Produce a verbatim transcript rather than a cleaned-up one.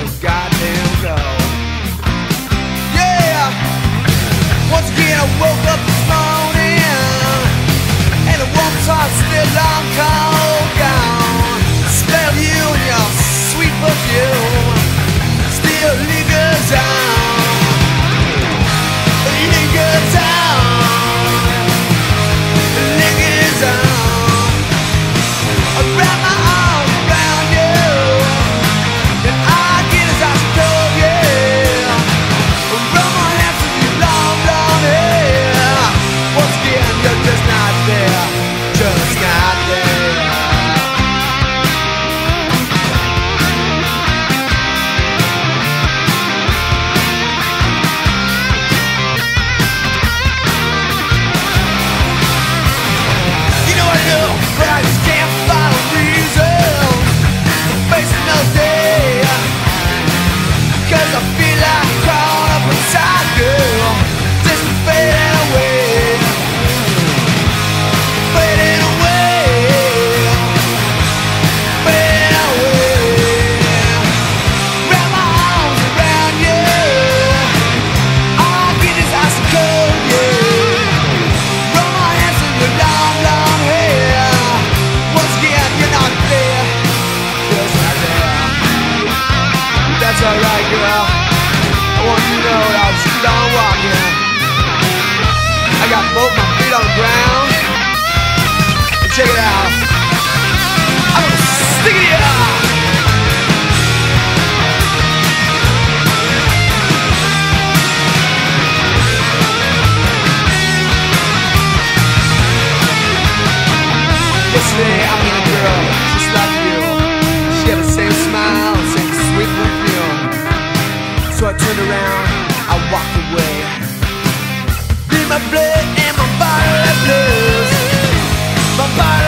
so goddamn cold. Yeah! Once again I woke up this morning, and the woman's heart's still long cold gone. The smell of you and your sweet perfume still lingers on. Lingers on. Lingers on. I wrap my arms around you, and I get as I told you. Run my hands through your long, long hair. Once again, you're just not there, just not there. You know I know, but I just can't find a reason to face another day. 'Cause I feel like crawling up inside, girl, just fading away, fading away, fading away. Wrap my arms around you, all I get is ice cold, yeah. Run my hands through your long, long hair. Once again, you're not there, just not there. That's alright, girl. I want you to know that I'll just keep on walking. I got both my feet on the ground. And check it out, I'm gonna stick it out. Yesterday I met a girl just like you. She had the same smile, same sweet perfume. So I turned around, I walked away. Be my blood and my bottle of blues. My bottle